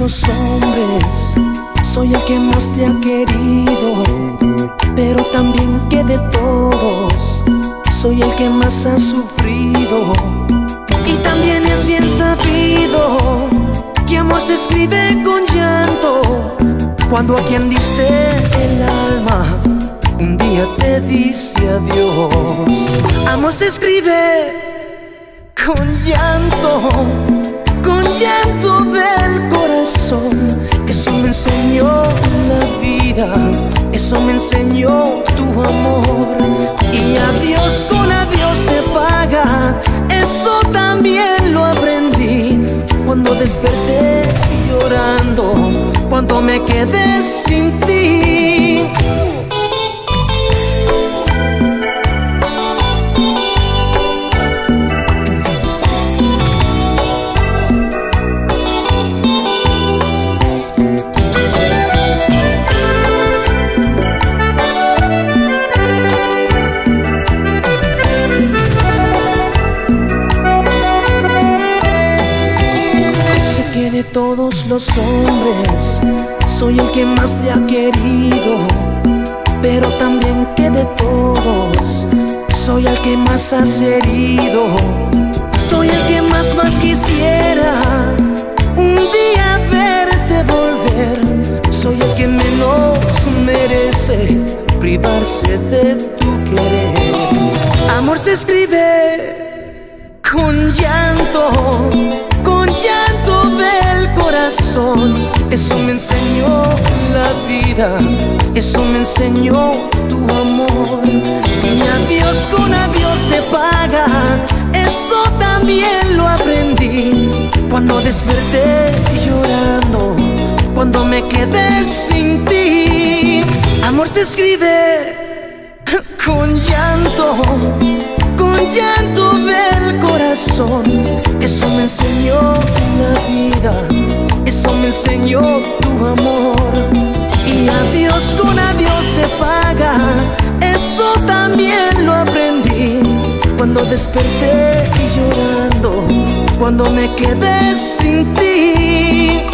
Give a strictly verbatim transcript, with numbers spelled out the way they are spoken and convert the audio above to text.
los hombres soy el que más te ha querido, pero también que de todos soy el que más ha sufrido. Y también es bien sabido que amor se escribe con llanto, cuando a quien diste el alma un día te dice adiós. Amor se escribe con llanto, con llanto del corazón. Eso me enseñó la vida, eso me enseñó tu amor. Y adiós con adiós se paga, eso también lo aprendí cuando desperté llorando, cuando me quedé sin ti. De todos los hombres soy el que más te ha querido, pero también que de todos soy el que más has herido. Soy el que más más quisiera un día verte volver. Soy el que menos merece privarse de tu querer. Amor se escribe con llanto, con llanto del corazón. Eso me enseñó la vida, eso me enseñó tu amor. Y adiós con adiós se paga, eso también lo aprendí cuando desperté llorando, cuando me quedé sin ti. Amor se escribe con llanto, con llanto del corazón. Eso me enseñó la vida, eso me enseñó tu amor. Y adiós con adiós se paga, eso también lo aprendí cuando desperté llorando, cuando me quedé sin ti.